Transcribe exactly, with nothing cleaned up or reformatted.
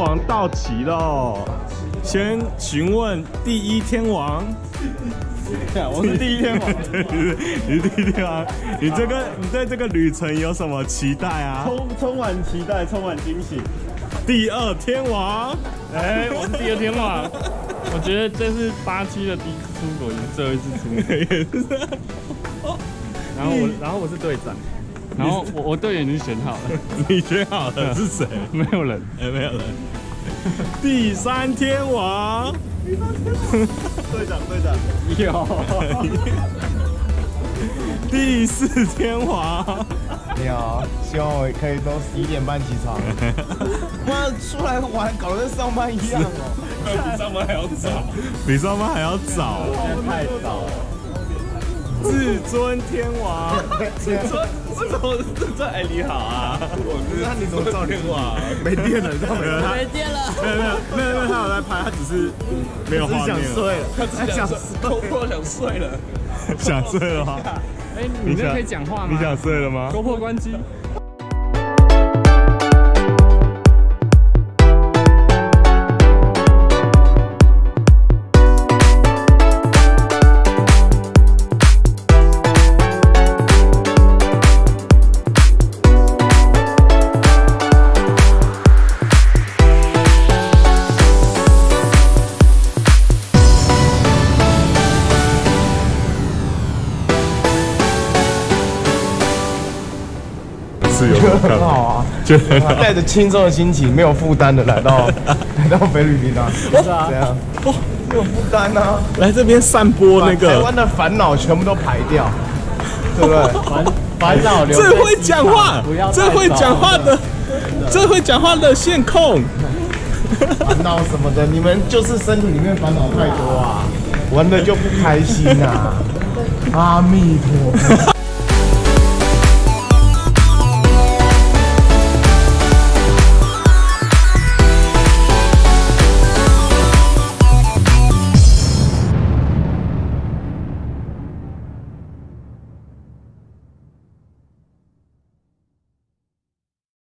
王到齐喽！先询问第一天王。 我是第一天王， 对对对，你是第一天王。你这个你对这个旅程有什么期待啊？ 充充满期待，充满惊喜。 第二天王， 哎、欸，我是第二天王。我觉得这是八七的第一次出国，也是最后一次出国。然后我，然后我是队长，然后我我队员已经选好了。 你选好了是谁？ 没有人， 哎、欸，没有人。第三天王， 队长队长有。 第四天王， 你好，希望我可以都十一点半起床。妈，出来玩搞得跟上班一样哦， 比上班还要早，比上班还要早， 太早了。 至尊天王，至尊为什么至尊？哎，你好啊， 那你怎么照天王？没电了，你知道没有？ 没电了。 没有没有没有没有，他有在拍，他只是没有画面了。 想睡了， 他只想偷偷想睡了， 想睡了吗？ 哎，你那可以讲话吗？ 你想睡了吗？ 勾破关机。 是有很好啊， 就带着轻松的心情，没有负担的来到来到菲律宾啊，是啊，这样哦，没有负担啊， 来这边散播那个台湾的烦恼全部都排掉，对不对？ 烦烦恼留。 最会讲话，最会讲话的，最会讲话的线控。 烦恼什么的，你们就是身体里面烦恼太多啊，玩的就不开心啊。阿弥陀佛。